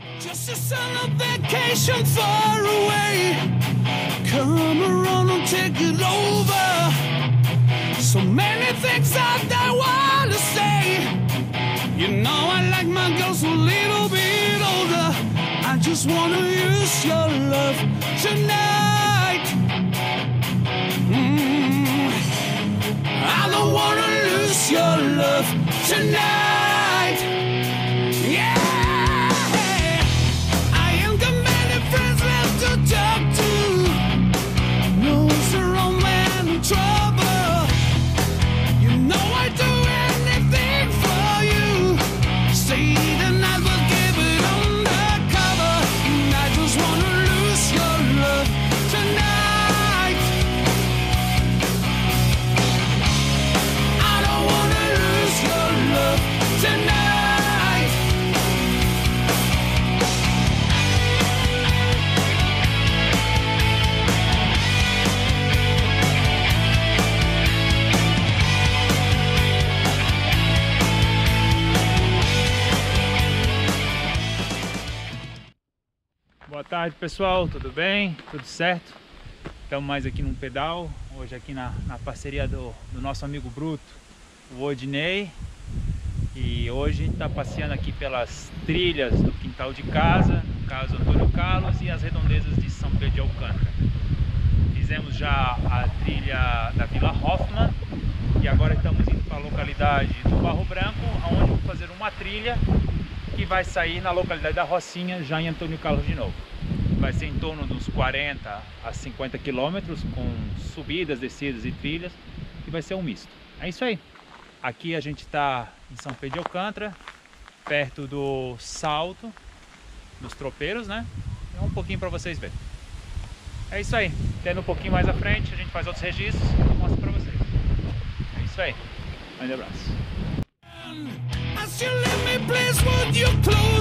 Just a summer vacation far away. Come around and take it over. So many things that I want to say. You know I like my girls a little bit older. I just want to use your love tonight. I don't want to lose your love tonight. Yeah. Trouble, you know I do anything for you. Say the night will give it undercover. And I just wanna lose your love tonight. I don't wanna lose your love tonight. Boa tarde, pessoal, tudo bem? Tudo certo? Estamos mais aqui num pedal, hoje aqui na parceria do nosso amigo Bruto, o Odinei. E hoje a gente está passeando aqui pelas trilhas do quintal de casa, no caso Antônio Carlos, e as redondezas de São Pedro de Alcântara. Fizemos já a trilha da Vila Hoffmann e agora estamos indo para a localidade do Barro Branco, onde vamos fazer uma trilha que vai sair na localidade da Rocinha, já em Antônio Carlos de novo. Vai ser em torno dos 40 a 50 quilômetros, com subidas, descidas e trilhas, e vai ser um misto. É isso aí. Aqui a gente está em São Pedro de Alcântara, perto do Salto dos Tropeiros, né? É um pouquinho para vocês verem. É isso aí. Tendo um pouquinho mais à frente, a gente faz outros registros e mostra para vocês. É isso aí. Um grande abraço. As you let me, please, would you close